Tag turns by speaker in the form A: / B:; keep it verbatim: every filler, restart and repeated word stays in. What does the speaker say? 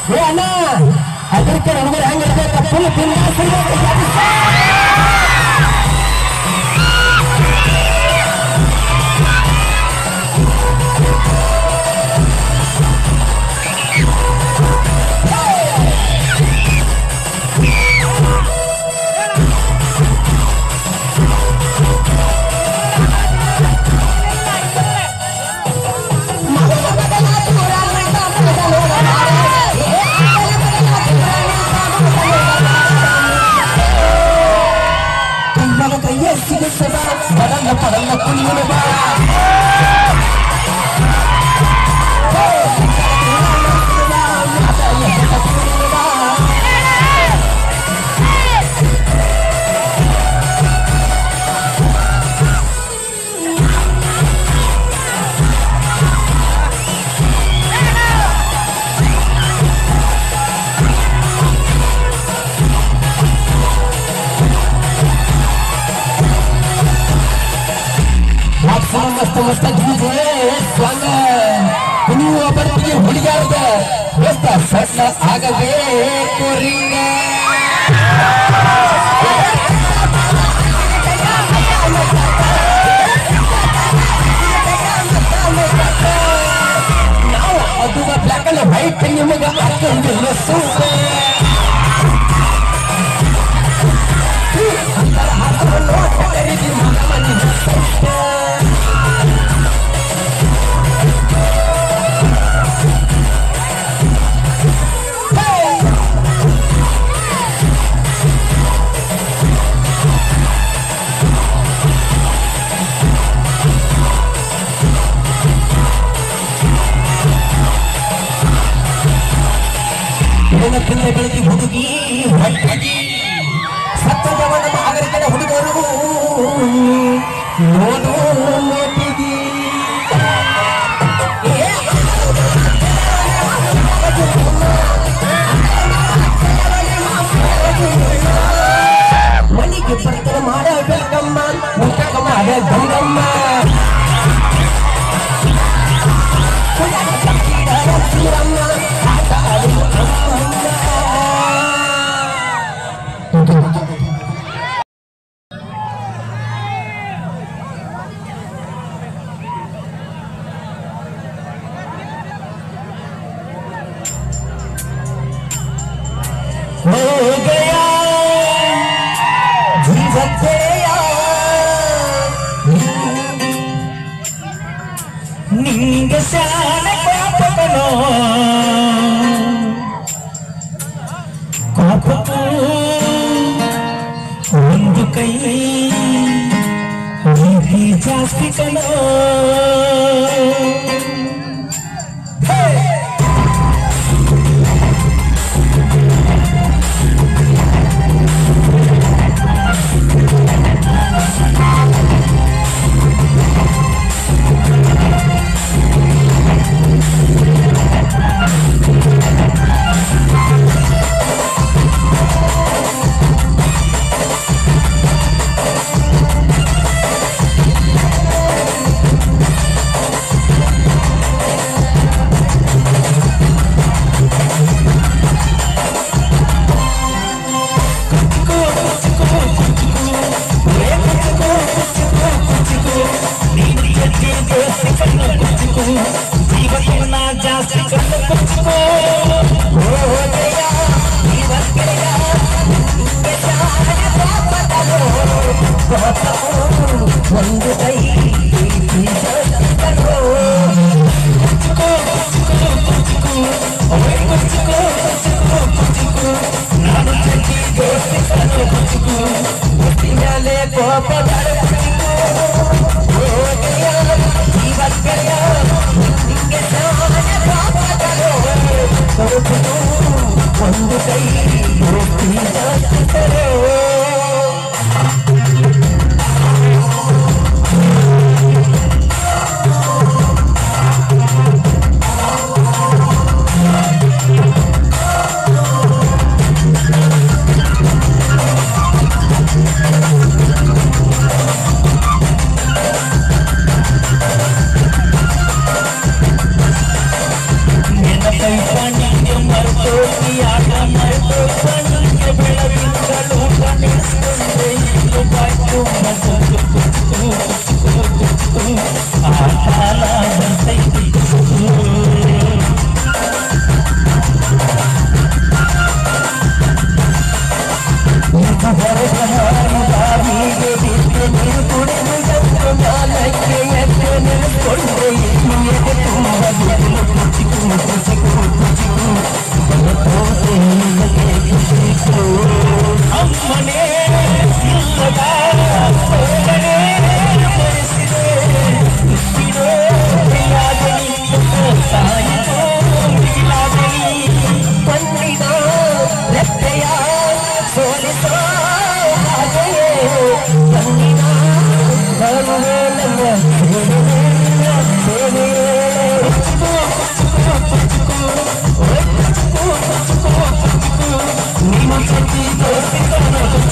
A: ಏ ಅಣ್ಣ ಅದಕ್ಕೆ ಹುಡುಗರು ಹೆಂಗಿರ್ಬೇಕು ಫುಲ್ ತಿನ್ನ Padang padang kuning ba मस्त मस्त डीजे स्वांग ನೀವು ಒಬ್ಬರಿಗೆ ಹುಡುಗಾರದ ಮಸ್ತ ಸಣ್ಣ ಆಗಬೇಕು ರಿಂಗ ನಾವು ಅದು ಬ್ಲಾಕ್ ಅಂಡ್ ವೈಟ್ ನಿಮಗೆ ಹಾಕೊಂಡಿಲ್ಲ ಸೂಪರ್ ಅಂತರ ಹಾಕೊಂಡು ಹೋಗ್ತಾರೆ ಮನೆ पिल्ले बेळगी हुಡುಗಿ ಹೊಟ್ಟಗಿ ಸತ್ತದವನ ನಾಗರಿಕರ ಹುಡುಗರು ನೋಡು ನೋಟಿಗಿ ಮನಿಗೆ ಬರ್ತಾರೆ ಮಾಡಬೇಕಮ್ಮ ಮುಖಕ ಮಾಡ ಗಂಗಮ್ಮ हो गया जीवन तेरा निंग साने पापनो कोको ಒಂದು ಕೈ ನೀ ಜಾಸ್ತಿ ಕಣೋ ಒಂದು ಕೈ ನಾನು ಮೇಲೆ ಕೋಪ ಒಂದು ಕೈ Never Ni